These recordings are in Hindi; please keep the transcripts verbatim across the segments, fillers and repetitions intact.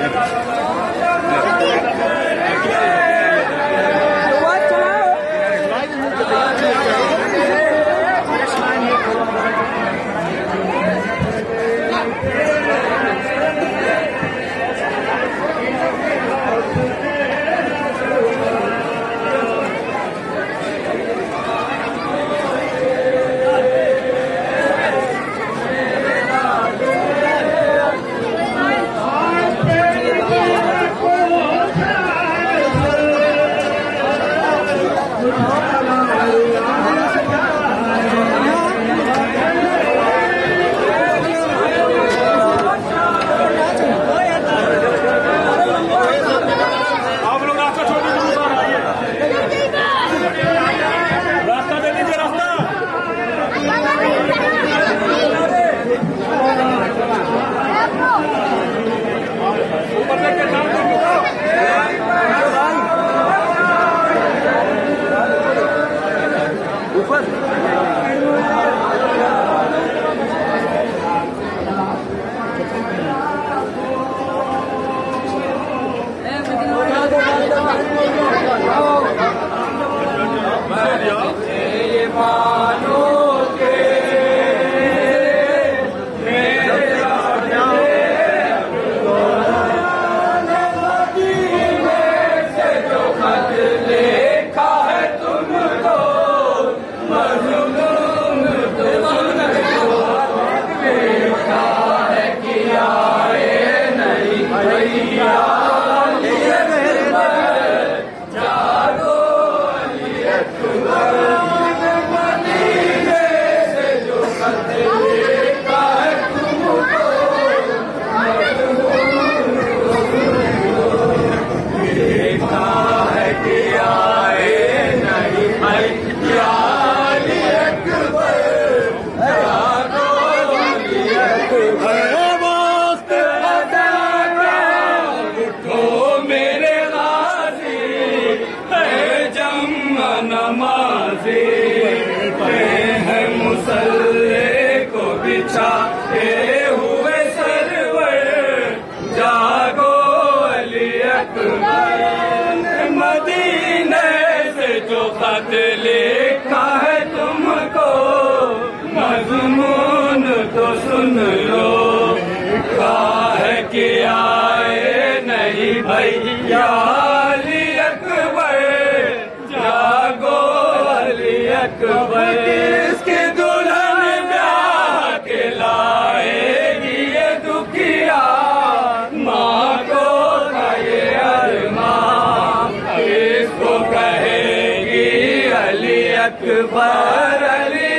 अकबर अली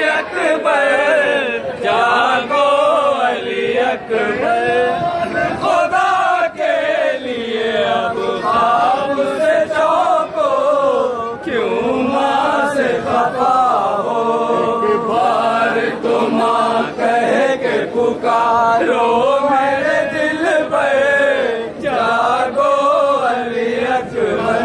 अकबर जागो अली अकबर खुदा के लिए अब ख्वाब से चौंको क्यों माँ से खफा हो बार तो माँ कह के पुकारो मेरे दिल पर जागो अली अकबर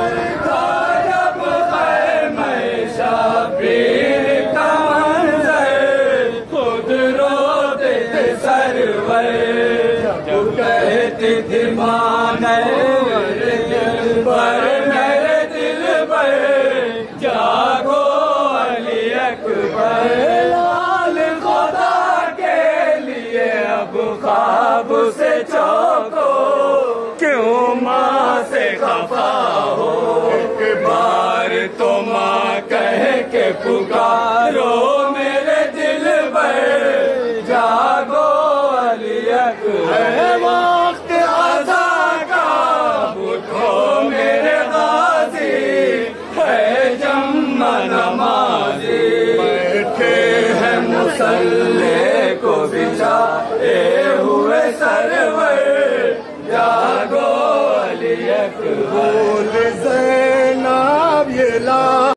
कहती मान पर मेरे दिल पर जागो अली अकबर लाल खुदा के लिए अब ख्वाब से चौंको क्यों माँ से खफा हो बार तो माँ कह के पुकारो मेरे दिल पर जागो अली अकबर वक्त आज़ा का उठो मेरे गाजी है जम्मा नमाजी बैठे हैं मुसल्ले को बिछाए हुए सरवर जागो अली अकबर।